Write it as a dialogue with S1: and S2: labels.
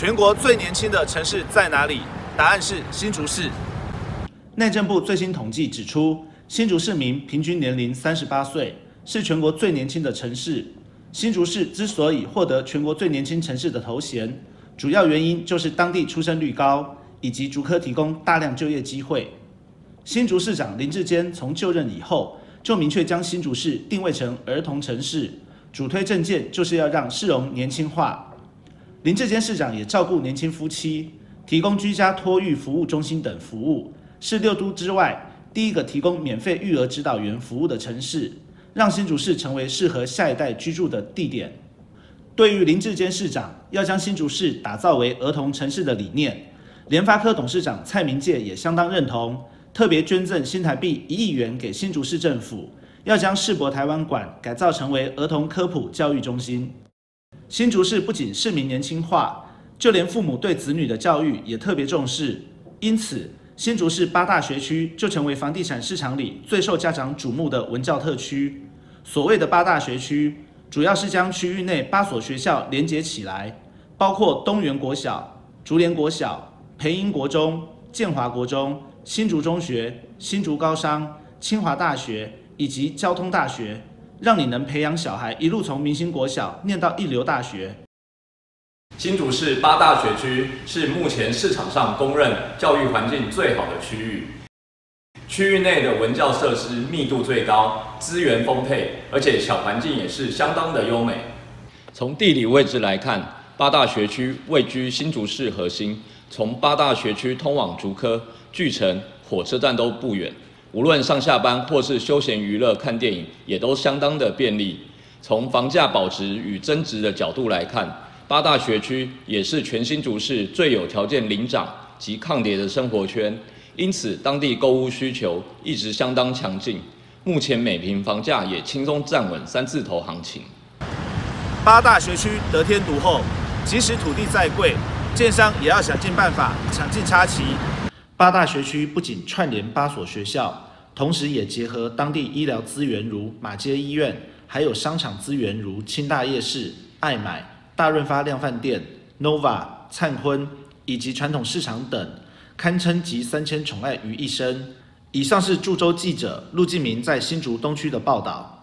S1: 全国最年轻的城市在哪里？答案是新竹市。内政部最新统计指出，新竹市民平均年龄38岁，是全国最年轻的城市。新竹市之所以获得全国最年轻城市的头衔，主要原因就是当地出生率高，以及竹科提供大量就业机会。新竹市长林智坚从就任以后，就明确将新竹市定位成儿童城市，主推政见就是要让市容年轻化。林智坚市长也照顾年轻夫妻，提供居家托育服务中心等服务，是6都之外第一个提供免费育儿指导员服务的城市，让新竹市成为适合下一代居住的地点。对于林智坚市长要将新竹市打造为儿童城市的理念，联发科董事长蔡明介也相当认同，特别捐赠新台币1亿元给新竹市政府，要将世博台湾馆改造成为儿童科普教育中心。新竹市不仅市民年轻化，就连父母对子女的教育也特别重视，因此新竹市8大学区就成为房地产市场里最受家长瞩目的文教特区。所谓的8大学区，主要是将区域内8所学校连结起来，包括东园国小、竹联国小、培英国中、建华国中、新竹中学、新竹高商、清华大学以及交通大学，让你能培养小孩一路从明星国小念到一流大学。
S2: 新竹市8大学区是目前市场上公认教育环境最好的区域，区域内的文教设施密度最高，资源丰沛，而且小环境也是相当的优美。从地理位置来看，8大学区位居新竹市核心，从8大学区通往竹科、巨城、火车站都不远，无论上下班或是休闲娱乐、看电影，也都相当的便利。从房价保值与增值的角度来看，8大学区也是全新竹市最有条件领涨及抗跌的生活圈，因此当地购屋需求一直相当强劲，目前每坪房价也轻松站稳3字头行情。
S1: 8大学区得天独厚，即使土地再贵，建商也要想尽办法抢进插旗。8大学区不仅串联8所学校，同时也结合当地医疗资源如马街医院，还有商场资源如清大夜市、爱买、大润发量贩店、Nova、灿坤以及传统市场等，堪称集3000宠爱于一身。以上是驻州记者陆继明在新竹东区的报道。